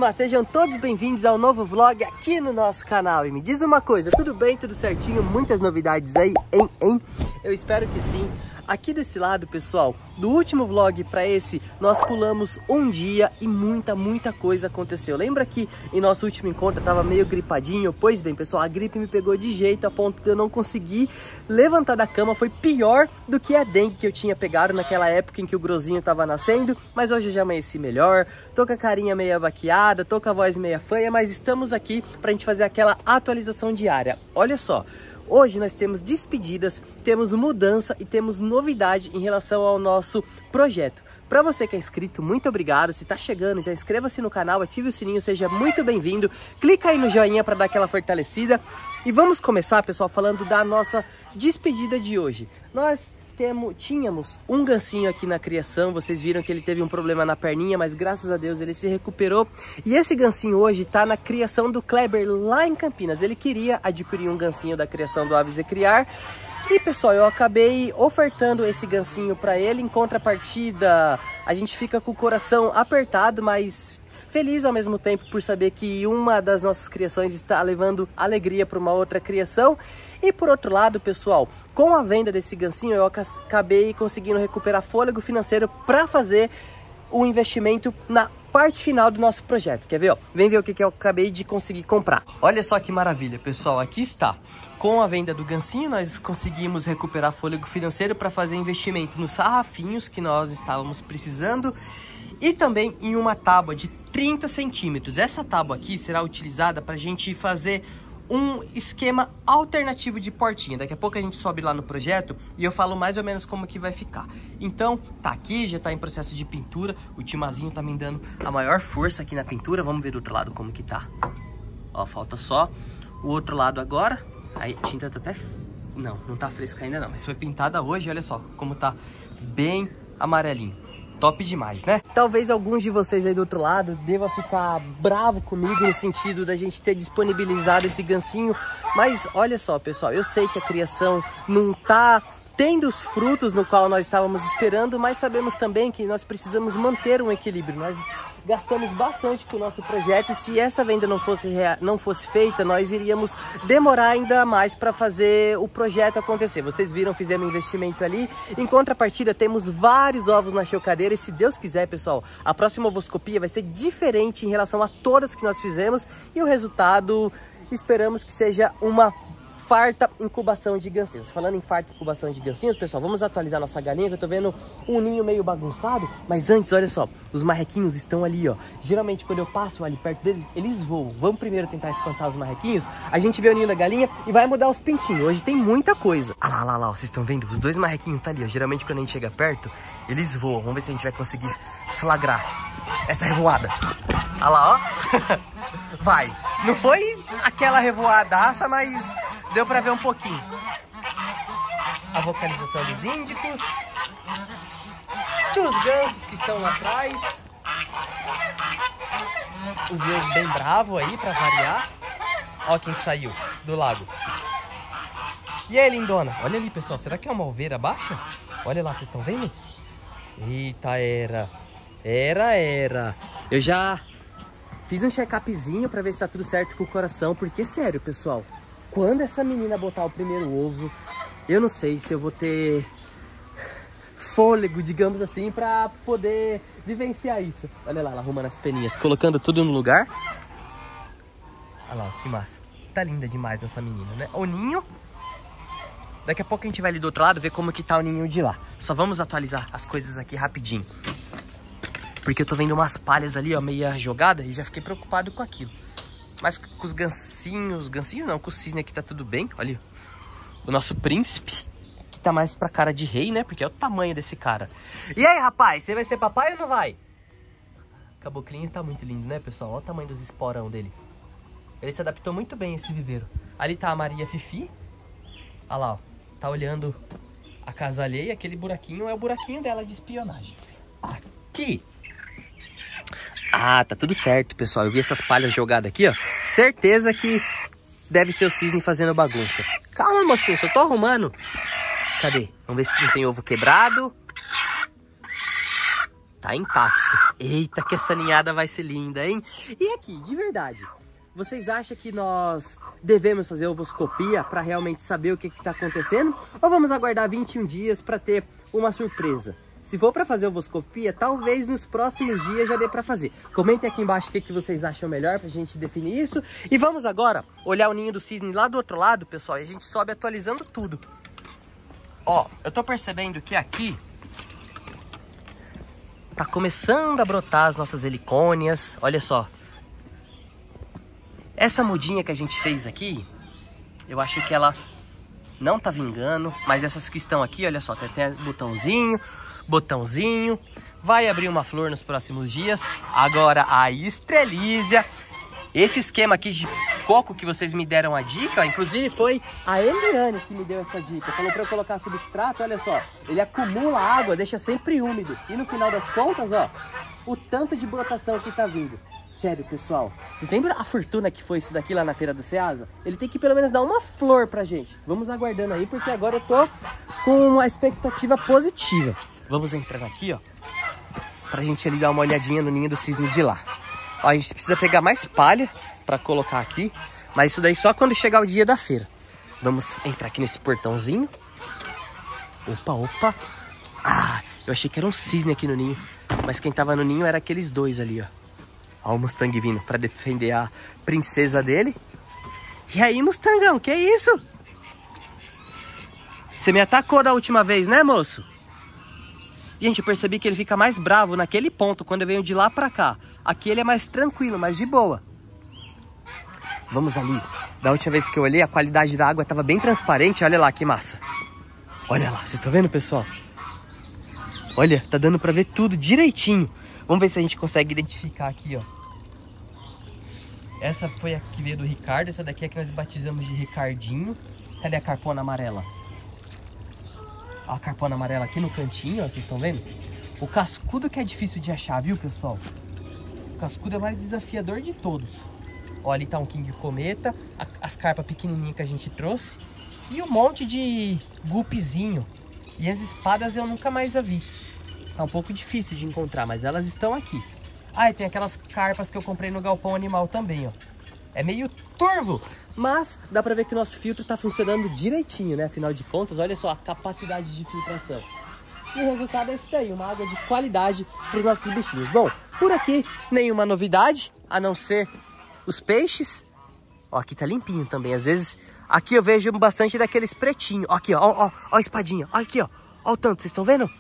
turma, sejam todos bem-vindos ao novo vlog aqui no nosso canal. E me diz uma coisa, tudo bem, tudo certinho? Muitas novidades aí, hein? Eu espero que sim. Aqui desse lado, pessoal, do último vlog para esse, nós pulamos um dia e muita coisa aconteceu. Lembra que em nosso último encontro eu tava meio gripadinho? Pois bem, pessoal, a gripe me pegou de jeito a ponto de eu não conseguir levantar da cama. Foi pior do que a dengue que eu tinha pegado naquela época em que o grosinho tava nascendo. Mas hoje eu já amanheci melhor, tô com a carinha meio baqueada, tô com a voz meia fanha, mas estamos aqui pra gente fazer aquela atualização diária. Olha só. Hoje nós temos despedidas, temos mudança e temos novidade em relação ao nosso projeto. Para você que é inscrito, muito obrigado. Se tá chegando, já inscreva-se no canal, ative o sininho, seja muito bem-vindo. Clica aí no joinha para dar aquela fortalecida. E vamos começar, pessoal, falando da nossa despedida de hoje. Nós tínhamos um gancinho aqui na criação, vocês viram que ele teve um problema na perninha, mas graças a Deus ele se recuperou. E esse gancinho hoje tá na criação do Kleber lá em Campinas. Ele queria adquirir um gancinho da criação do Aves e Criar. E pessoal, eu acabei ofertando esse gancinho para ele. Em contrapartida, a gente fica com o coração apertado, mas feliz ao mesmo tempo por saber que uma das nossas criações está levando alegria para uma outra criação. E por outro lado, pessoal, com a venda desse gancinho, eu acabei conseguindo recuperar fôlego financeiro para fazer o investimento na parte final do nosso projeto. Quer ver? Ó? Vem ver o que eu acabei de conseguir comprar. Olha só que maravilha, pessoal. Aqui está. Com a venda do gancinho, nós conseguimos recuperar fôlego financeiro para fazer investimento nos sarrafinhos que nós estávamos precisando e também em uma tábua de 30 centímetros. Essa tábua aqui será utilizada para a gente fazer um esquema alternativo de portinha. Daqui a pouco a gente sobe lá no projeto e eu falo mais ou menos como que vai ficar. Então, tá aqui, já tá em processo de pintura. O Timazinho tá me dando a maior força aqui na pintura. Vamos ver do outro lado como que tá. Ó, falta só o outro lado agora. Aí a tinta tá até... Não tá fresca ainda não. Mas foi pintada hoje, olha só como tá bem amarelinho. Top demais, né? Talvez alguns de vocês aí do outro lado devam ficar bravo comigo no sentido da gente ter disponibilizado esse gancinho. Mas olha só, pessoal, eu sei que a criação não tá tendo os frutos no qual nós estávamos esperando, mas sabemos também que nós precisamos manter um equilíbrio. Nós gastamos bastante com o nosso projeto e se essa venda não fosse feita, nós iríamos demorar ainda mais para fazer o projeto acontecer. Vocês viram, fizemos um investimento ali. Em contrapartida, temos vários ovos na chocadeira e se Deus quiser, pessoal, a próxima ovoscopia vai ser diferente em relação a todas que nós fizemos e o resultado esperamos que seja uma farta incubação de gancinhos. Falando em farta incubação de gancinhos, pessoal, vamos atualizar nossa galinha, que eu tô vendo um ninho meio bagunçado. Mas antes, olha só, os marrequinhos estão ali, ó. Geralmente, quando eu passo ali perto deles, eles voam. Vamos primeiro tentar espantar os marrequinhos. A gente vê o ninho da galinha e vai mudar os pintinhos. Hoje tem muita coisa. Ah lá, vocês estão vendo? Os dois marrequinhos tá ali, ó. Geralmente, quando a gente chega perto, eles voam. Vamos ver se a gente vai conseguir flagrar essa revoada. Ah lá, ó. Vai. Não foi aquela revoadaça, mas deu pra ver um pouquinho. A vocalização dos índicos, dos gansos que estão lá atrás. Os Zeus bem bravo aí, pra variar. Ó quem saiu do lago. E aí, lindona? Olha ali, pessoal. Será que é uma oveira baixa? Olha lá, vocês estão vendo? Eita, era. Eu já fiz um check-upzinho pra ver se tá tudo certo com o coração. Porque, sério, pessoal, quando essa menina botar o primeiro ovo, eu não sei se eu vou ter fôlego, digamos assim, pra poder vivenciar isso. Olha lá, ela arrumando as peninhas, colocando tudo no lugar. Olha lá, que massa. Tá linda demais essa menina, né? O ninho. Daqui a pouco a gente vai ali do outro lado ver como que tá o ninho de lá. Só vamos atualizar as coisas aqui rapidinho. Porque eu tô vendo umas palhas ali, ó, meia jogada, e já fiquei preocupado com aquilo. Mas com os gancinhos não, com o cisne aqui tá tudo bem. Olha, o nosso príncipe, que tá mais pra cara de rei, né? Porque é o tamanho desse cara. E aí, rapaz, você vai ser papai ou não vai? O caboclinho tá muito lindo, né, pessoal? Olha o tamanho dos esporão dele. Ele se adaptou muito bem a esse viveiro. Ali tá a Maria Fifi. Olha lá, ó. Tá olhando a casa alheia. Aquele buraquinho é o buraquinho dela de espionagem. Aqui. Ah, tá tudo certo, pessoal. Eu vi essas palhas jogadas aqui, ó. Certeza que deve ser o cisne fazendo bagunça. Calma, mocinho, só tô arrumando. Cadê? Vamos ver se não tem ovo quebrado. Tá intacto. Eita, que essa ninhada vai ser linda, hein? E aqui, de verdade, vocês acham que nós devemos fazer ovoscopia para realmente saber o que está acontecendo? Ou vamos aguardar 21 dias para ter uma surpresa? Se for para fazer ovoscopia, talvez nos próximos dias já dê para fazer. Comentem aqui embaixo o que vocês acham melhor pra gente definir isso. E vamos agora olhar o ninho do cisne lá do outro lado, pessoal, e a gente sobe atualizando tudo. Ó, eu tô percebendo que aqui tá começando a brotar as nossas helicônias. Olha só. Essa mudinha que a gente fez aqui, eu achei que ela não tá vingando. Mas essas que estão aqui, olha só, tem botãozinho. Vai abrir uma flor nos próximos dias. Agora a estrelízia. Esse esquema aqui de coco que vocês me deram a dica, ó, inclusive foi a Eliane que me deu essa dica. Falou para eu colocar substrato, olha só, ele acumula água, deixa sempre úmido. E no final das contas, ó, o tanto de brotação que tá vindo. Sério, pessoal, vocês lembram a fortuna que foi isso daqui lá na feira do Ceasa? Ele tem que pelo menos dar uma flor pra gente. Vamos aguardando aí, porque agora eu tô com uma expectativa positiva. Vamos entrando aqui, ó, pra gente ali dar uma olhadinha no ninho do cisne de lá. Ó, a gente precisa pegar mais palha pra colocar aqui, mas isso daí só quando chegar o dia da feira. Vamos entrar aqui nesse portãozinho. Opa, opa. Ah, eu achei que era um cisne aqui no ninho, mas quem tava no ninho era aqueles dois ali, ó. Ó o Mustang vindo pra defender a princesa dele. E aí, Mustangão, que é isso? Você me atacou da última vez, né, moço? Gente, eu percebi que ele fica mais bravo naquele ponto, quando eu venho de lá pra cá. Aqui ele é mais tranquilo, mais de boa. Vamos ali. Da última vez que eu olhei, a qualidade da água estava bem transparente. Olha lá, que massa. Olha lá, vocês estão vendo, pessoal? Olha, tá dando pra ver tudo direitinho. Vamos ver se a gente consegue identificar aqui, ó. Essa foi a que veio do Ricardo. Essa daqui é que nós batizamos de Ricardinho. Cadê a carpona amarela? A carpona amarela aqui no cantinho, ó, vocês estão vendo? O cascudo que é difícil de achar, viu, pessoal? O cascudo é o mais desafiador de todos. Ó, ali tá um King Cometa, as carpas pequenininhas que a gente trouxe. E um monte de guppizinho. E as espadas eu nunca mais a vi. Tá um pouco difícil de encontrar, mas elas estão aqui. Ah, e tem aquelas carpas que eu comprei no galpão animal também, ó. É meio turvo, mas dá pra ver que o nosso filtro tá funcionando direitinho, né? Afinal de contas, olha só a capacidade de filtração. E o resultado é isso daí, uma água de qualidade para os nossos bichinhos. Bom, por aqui nenhuma novidade, a não ser os peixes. Ó, aqui tá limpinho também. Às vezes, aqui eu vejo bastante daqueles pretinhos. Ó, aqui, ó, ó a espadinha. Ó, aqui, ó. Ó o tanto, vocês estão vendo?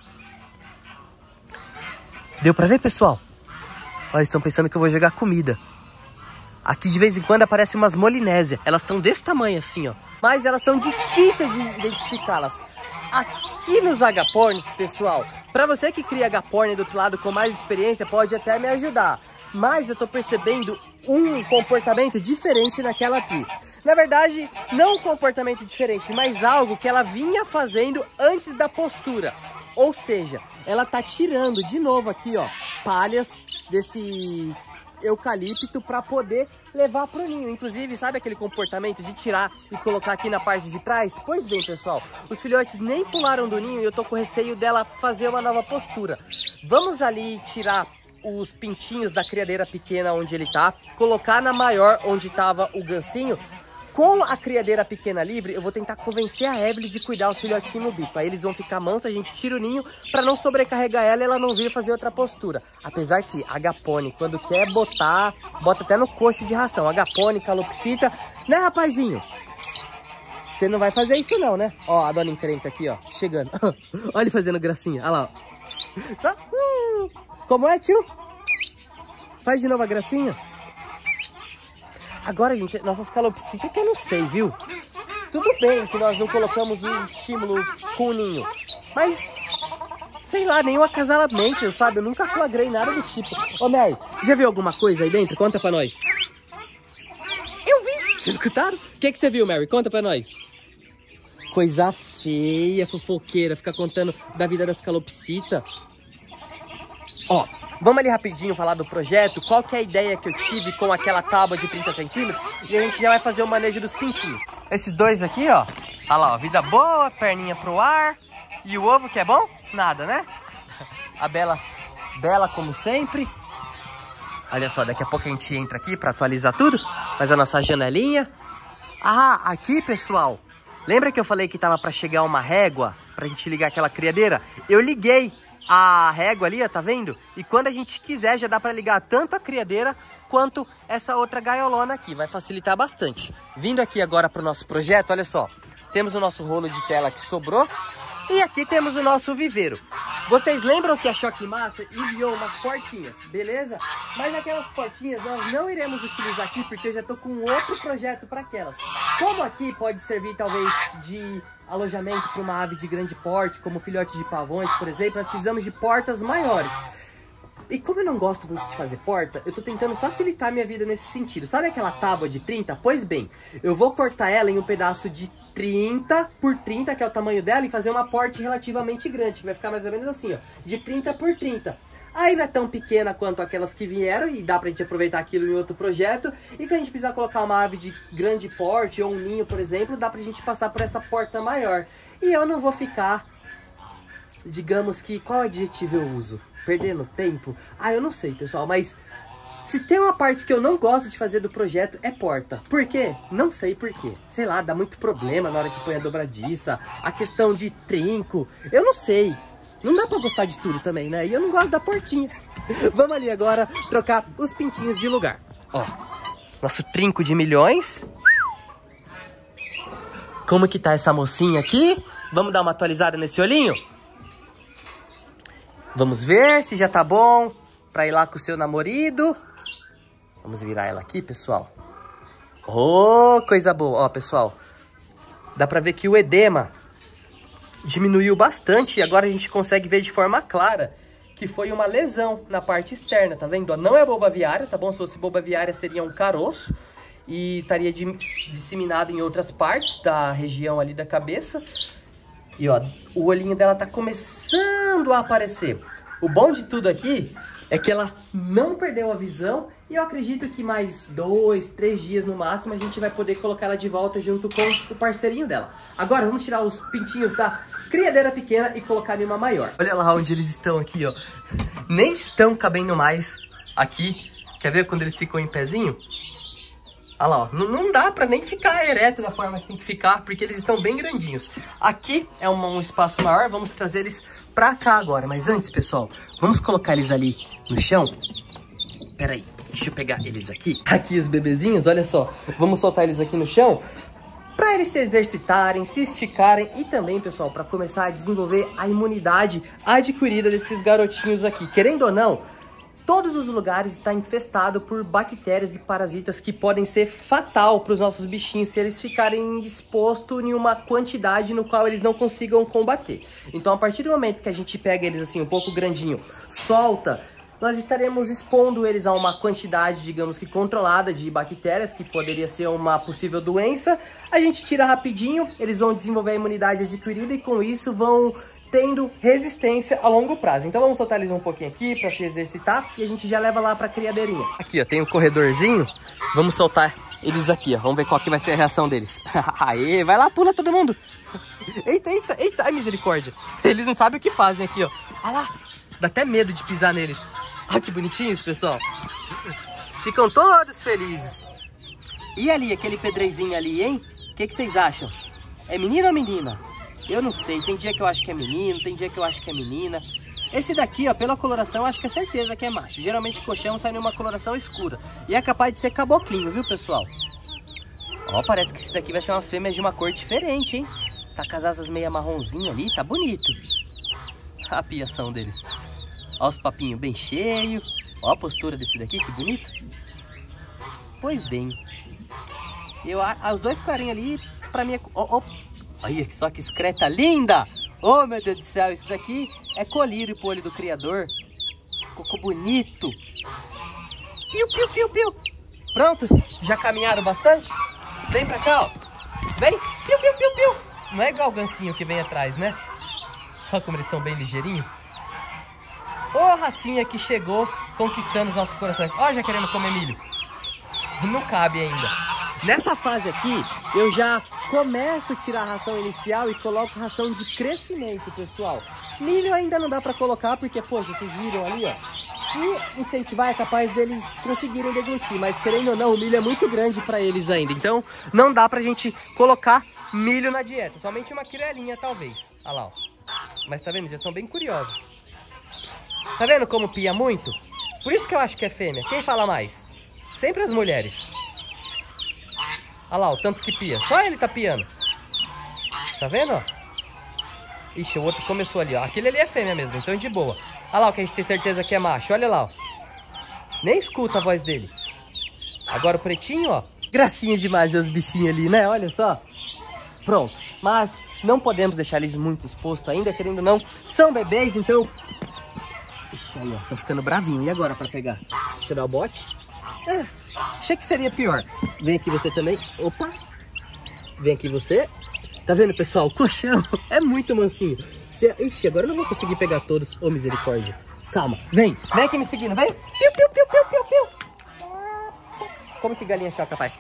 Deu pra ver, pessoal? Ó, eles estão pensando que eu vou jogar comida. Aqui de vez em quando aparecem umas molinésias. Elas estão desse tamanho assim, ó. Mas elas são difíceis de identificá-las. Aqui nos agapornis, pessoal, pra você que cria agaporni do outro lado com mais experiência, pode até me ajudar. Mas eu tô percebendo um comportamento diferente naquela aqui. Na verdade, não um comportamento diferente, mas algo que ela vinha fazendo antes da postura. Ou seja, ela tá tirando de novo aqui, ó, palhas desse eucalipto para poder levar pro ninho. Inclusive, sabe aquele comportamento de tirar e colocar aqui na parte de trás? Pois bem, pessoal, os filhotes nem pularam do ninho e eu tô com receio dela fazer uma nova postura. Vamos ali tirar os pintinhos da criadeira pequena onde ele tá, colocar na maior onde tava o gancinho. Com a criadeira pequena livre, eu vou tentar convencer a Evelyn de cuidar os filhotinhos no bico. Aí eles vão ficar mansos, a gente tira o ninho pra não sobrecarregar ela e ela não vir fazer outra postura. Apesar que a agapone, quando quer botar, bota até no coxo de ração. Agapone, calopsita, né, rapazinho? Você não vai fazer isso não, né? Ó, a dona encrenca aqui, ó, chegando. Olha ele fazendo gracinha, olha lá, ó. Só, como é, tio? Faz de novo a gracinha. Agora, gente, nossas calopsitas que eu não sei, viu? Tudo bem que nós não colocamos o estímulo com o ninho, mas, sei lá, nenhum acasalamento, sabe? Eu nunca flagrei nada do tipo. Ô, Mary, você já viu alguma coisa aí dentro? Conta pra nós. Eu vi. Vocês escutaram? O que você viu, Mary? Conta pra nós. Coisa feia, fofoqueira, ficar contando da vida das calopsitas. Ó, vamos ali rapidinho falar do projeto, qual que é a ideia que eu tive com aquela tábua de 30 centímetros e a gente já vai fazer o manejo dos pintinhos. Esses dois aqui, ó, olha lá, ó, vida boa, perninha pro ar e o ovo que é bom? Nada, né? A Bela bela como sempre. Olha só, daqui a pouco a gente entra aqui para atualizar tudo. Faz a nossa janelinha. Ah, aqui, pessoal. Lembra que eu falei que tava para chegar uma régua pra gente ligar aquela criadeira? Eu liguei a régua ali, ó, tá vendo? E quando a gente quiser, já dá para ligar tanto a criadeira quanto essa outra gaiolona aqui. Vai facilitar bastante. Vindo aqui agora pro nosso projeto, olha só. Temos o nosso rolo de tela que sobrou. E aqui temos o nosso viveiro. Vocês lembram que a Shockmaster enviou umas portinhas, beleza? Mas aquelas portinhas nós não iremos utilizar aqui porque eu já tô com outro projeto para aquelas. Como aqui pode servir talvez de alojamento para uma ave de grande porte, como filhotes de pavões, por exemplo, nós precisamos de portas maiores. E como eu não gosto muito de fazer porta, eu tô tentando facilitar a minha vida nesse sentido. Sabe aquela tábua de 30? Pois bem, eu vou cortar ela em um pedaço de 30 por 30, que é o tamanho dela, e fazer uma porta relativamente grande, que vai ficar mais ou menos assim, ó, de 30 por 30. Aí não é tão pequena quanto aquelas que vieram e dá pra gente aproveitar aquilo em outro projeto. E se a gente precisar colocar uma ave de grande porte ou um ninho, por exemplo, dá pra gente passar por essa porta maior. E eu não vou ficar, digamos que, qual adjetivo eu uso? Perdendo tempo? Ah, eu não sei, pessoal, mas se tem uma parte que eu não gosto de fazer do projeto é porta. Por quê? Não sei por quê. Sei lá, dá muito problema na hora que põe a dobradiça, a questão de trinco, eu não sei. Não dá pra gostar de tudo também, né? E eu não gosto da portinha. Vamos ali agora trocar os pintinhos de lugar. Ó, nosso trinco de milhões. Como que tá essa mocinha aqui? Vamos dar uma atualizada nesse olhinho? Vamos ver se já tá bom pra ir lá com o seu namorado. Vamos virar ela aqui, pessoal. Oh, coisa boa. Ó, pessoal, dá pra ver que o edema diminuiu bastante. E agora a gente consegue ver de forma clara que foi uma lesão na parte externa, tá vendo? Não é bulba aviária, tá bom? Se fosse bulba aviária seria um caroço e estaria disseminado em outras partes da região ali da cabeça. E ó, o olhinho dela tá começando a aparecer. O bom de tudo aqui é que ela não perdeu a visão. E eu acredito que mais 2, 3 dias no máximo a gente vai poder colocar ela de volta junto com o parceirinho dela. Agora vamos tirar os pintinhos da criadeira pequena e colocar em uma maior. Olha lá onde eles estão aqui, ó. Nem estão cabendo mais aqui. Quer ver quando eles ficam em pezinho? Olha lá, ó, não dá pra nem ficar ereto da forma que tem que ficar, porque eles estão bem grandinhos. Aqui é um espaço maior, vamos trazer eles pra cá agora. Mas antes, pessoal, vamos colocar eles ali no chão. Pera aí, deixa eu pegar eles aqui. Aqui os bebezinhos, olha só. Vamos soltar eles aqui no chão pra eles se exercitarem, se esticarem e também, pessoal, pra começar a desenvolver a imunidade adquirida desses garotinhos aqui. Querendo ou não, todos os lugares estão infestados por bactérias e parasitas que podem ser fatal para os nossos bichinhos se eles ficarem expostos em uma quantidade no qual eles não consigam combater. Então, a partir do momento que a gente pega eles assim um pouco grandinho, solta, nós estaremos expondo eles a uma quantidade, digamos que controlada de bactérias, que poderia ser uma possível doença. A gente tira rapidinho, eles vão desenvolver a imunidade adquirida e com isso vão tendo resistência a longo prazo. Então vamos soltar eles um pouquinho aqui para se exercitar e a gente já leva lá para a criadeirinha. Aqui, ó, tem um corredorzinho. Vamos soltar eles aqui, ó. Vamos ver qual que vai ser a reação deles. Aê, vai lá, pula todo mundo. Eita, eita, eita, ai misericórdia. Eles não sabem o que fazem aqui, ó. Olha lá, dá até medo de pisar neles. Olha que bonitinhos, pessoal. Ficam todos felizes. E ali, aquele pedrezinho ali, hein? O que vocês acham? É menino ou menina? Eu não sei, tem dia que eu acho que é menino, tem dia que eu acho que é menina. Esse daqui, ó, pela coloração, eu acho que é certeza que é macho. Geralmente colchão sai numa coloração escura. E é capaz de ser caboclinho, viu, pessoal? Ó, parece que esse daqui vai ser umas fêmeas de uma cor diferente, hein? Tá com as asas meio marronzinho ali, tá bonito. A piação deles. Ó os papinhos bem cheios. Ó a postura desse daqui, que bonito. Pois bem. Os dois clarinhos ali, pra mim é... Olha só que excreta linda! Oh, meu Deus do céu, isso daqui é colírio pro olho do criador. Cocô bonito. Piu, piu, piu, piu. Pronto? Já caminharam bastante? Vem pra cá, ó. Vem. Piu, piu, piu, piu. Não é igual o gancinho que vem atrás, né? Olha como eles estão bem ligeirinhos. Ô, racinha que chegou conquistando os nossos corações. Ó, já querendo comer milho. Não cabe ainda. Nessa fase aqui, eu já começo a tirar a ração inicial e coloco ração de crescimento, pessoal. Milho ainda não dá pra colocar, porque, poxa, vocês viram ali, ó. Se incentivar, é capaz deles conseguirem deglutir, mas querendo ou não, o milho é muito grande pra eles ainda. Então, não dá pra gente colocar milho na dieta, somente uma quirelinha, talvez. Olha lá, ó. Mas tá vendo? Já são bem curiosos. Tá vendo como pia muito? Por isso que eu acho que é fêmea. Quem fala mais? Sempre as mulheres. Olha lá, o tanto que pia. Só ele tá piando. Tá vendo, ó? Ixi, o outro começou ali, ó. Aquele ali é fêmea mesmo, então de boa. Olha lá o que a gente tem certeza que é macho. Olha lá, ó. Nem escuta a voz dele. Agora o pretinho, ó. Gracinha demais os bichinhos ali, né? Olha só. Pronto. Mas não podemos deixar eles muito expostos ainda, querendo ou não. São bebês, então... Ixi, aí, ó. Tô ficando bravinho. E agora pra pegar? Deixa eu dar o bote. Achei que seria pior. Vem aqui você também. Opa. Vem aqui você. Tá vendo, pessoal? O colchão é muito mansinho. Ixi, agora eu não vou conseguir pegar todos. Ô, misericórdia. Calma. Vem. Vem aqui me seguindo. Vem. Piu, piu, piu, piu, piu, piu. Como que galinha choca faz?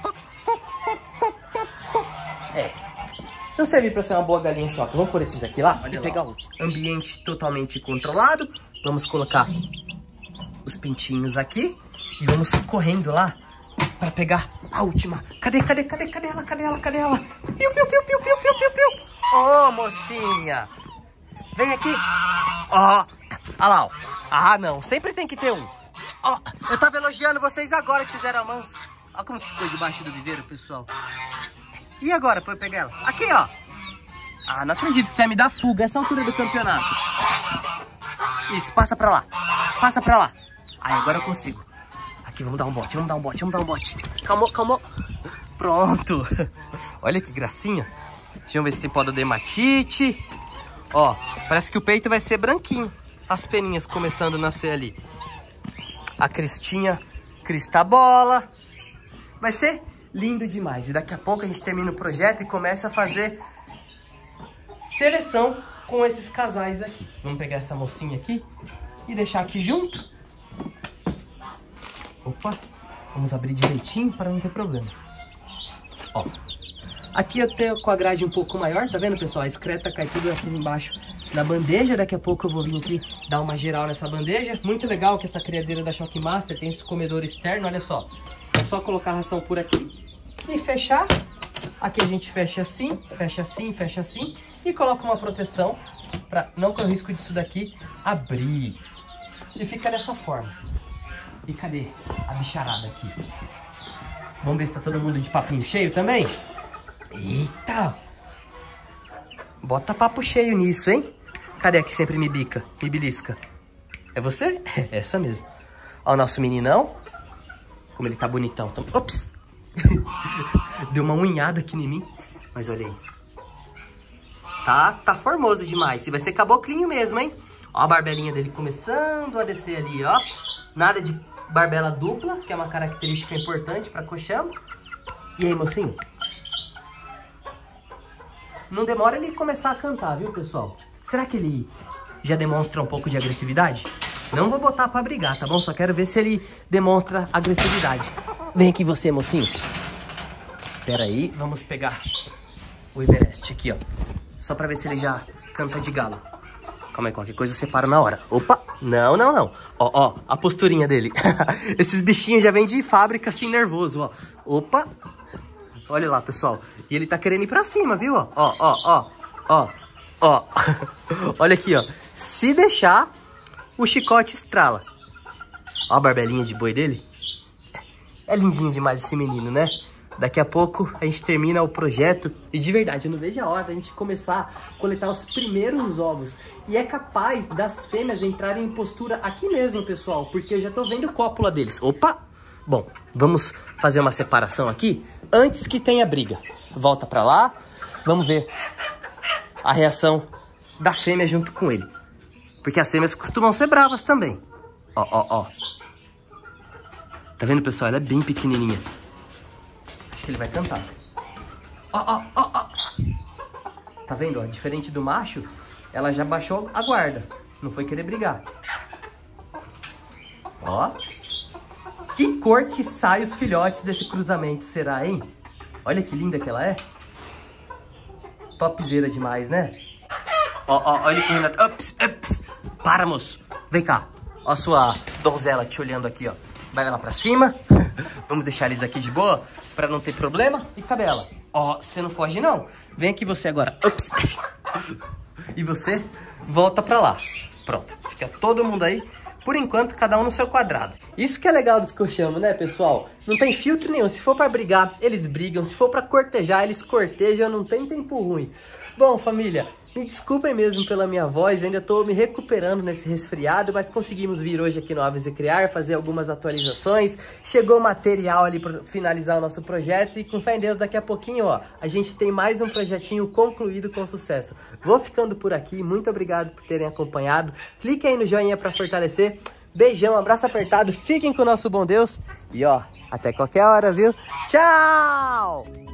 Não serve pra ser uma boa galinha choca. Vamos por esses aqui lá. Olha, pegar um ambiente totalmente controlado. Vamos colocar os pintinhos aqui. E vamos correndo lá pra pegar a última. Cadê ela? Cadê ela? Piu, piu, piu, piu, piu, piu, piu, piu. Ô, mocinha. Vem aqui. Ó. Olha lá, ó. Ah, não. Sempre tem que ter um. Ó, eu tava elogiando vocês agora que fizeram a mansa. Olha como ficou debaixo do viveiro, pessoal. E agora pra eu pegar ela? Aqui, ó. Ah, não acredito que você vai me dar fuga essa altura do campeonato. Isso, passa pra lá. Passa pra lá. Aí, agora eu consigo. Aqui, vamos dar um bote. Calma. Pronto. Olha que gracinha. Deixa eu ver se tem pododermatite. Ó, parece que o peito vai ser branquinho. As peninhas começando a nascer ali. A cristinha, cristabola. Vai ser lindo demais. E daqui a pouco a gente termina o projeto e começa a fazer seleção com esses casais aqui. Vamos pegar essa mocinha aqui e deixar aqui junto. Opa, vamos abrir direitinho para não ter problema. Ó, aqui eu tenho com a grade um pouco maior, tá vendo, pessoal? A excreta cai tudo aqui embaixo na bandeja. Daqui a pouco eu vou vir aqui dar uma geral nessa bandeja. Muito legal que essa criadeira da Shockmaster tem esse comedor externo, olha só. É só colocar a ração por aqui e fechar. Aqui a gente fecha assim, fecha assim e coloca uma proteção para não correr o risco disso daqui abrir. E fica dessa forma. E cadê a bicharada aqui? Vamos ver se tá todo mundo de papinho cheio também? Eita! Bota papo cheio nisso, hein? Cadê a que sempre me bica, me belisca? É você? É essa mesmo. Ó o nosso meninão. Como ele tá bonitão. Ops! Deu uma unhada aqui em mim. Mas olha aí. Tá formoso demais. E vai ser caboclinho mesmo, hein? Ó a barbelinha dele começando a descer ali, ó. Nada de barbela dupla, que é uma característica importante para colchão. E aí, mocinho? Não demora ele começar a cantar, viu, pessoal? Será que ele já demonstra um pouco de agressividade? Não vou botar pra brigar, tá bom? Só quero ver se ele demonstra agressividade. Vem aqui você, mocinho. Pera aí, vamos pegar o Everest aqui, ó. Só pra ver se ele já canta de galo. Calma aí, qualquer coisa eu separo na hora. Opa! Não. Ó, a posturinha dele. Esses bichinhos já vêm de fábrica assim, nervoso, ó. Opa! Olha lá, pessoal. E ele tá querendo ir pra cima, viu? Ó. Olha aqui, ó. Se deixar, o chicote estrala. Ó a barbelinha de boi dele. É lindinho demais esse menino, né? Daqui a pouco a gente termina o projeto e de verdade, eu não vejo a hora da gente começar a coletar os primeiros ovos. E é capaz das fêmeas entrarem em postura aqui mesmo, pessoal, porque eu já tô vendo cópula deles. Opa! Bom, vamos fazer uma separação aqui antes que tenha briga. Volta pra lá, vamos ver a reação da fêmea junto com ele. Porque as fêmeas costumam ser bravas também. Ó. Tá vendo, pessoal? Ela é bem pequenininha. Acho que ele vai cantar. Ó. Tá vendo, ó? Diferente do macho, ela já baixou a guarda. Não foi querer brigar. Ó. Que cor que sai os filhotes desse cruzamento, será, hein? Olha que linda que ela é. Topzera demais, né? Ó, olha que linda. Ups. Para, moço. Vem cá. Ó a sua donzela te olhando aqui, ó. Vai lá pra cima. Vamos deixar eles aqui de boa, pra não ter problema. E cadê ela? Ó, você não foge, não. Vem aqui você agora. Ups. E você volta pra lá. Pronto. Fica todo mundo aí. Por enquanto, cada um no seu quadrado. Isso que é legal dos que eu chamo, né, pessoal? Não tem filtro nenhum. Se for pra brigar, eles brigam. Se for pra cortejar, eles cortejam. Não tem tempo ruim. Bom, família, me desculpem mesmo pela minha voz. Ainda tô me recuperando nesse resfriado, mas conseguimos vir hoje aqui no Aves e Criar, fazer algumas atualizações. Chegou material ali pra finalizar o nosso projeto. E com fé em Deus, daqui a pouquinho, ó, a gente tem mais um projetinho concluído com sucesso. Vou ficando por aqui. Muito obrigado por terem acompanhado. Clique aí no joinha pra fortalecer. Beijão, abraço apertado, fiquem com o nosso bom Deus e ó, até qualquer hora, viu? Tchau!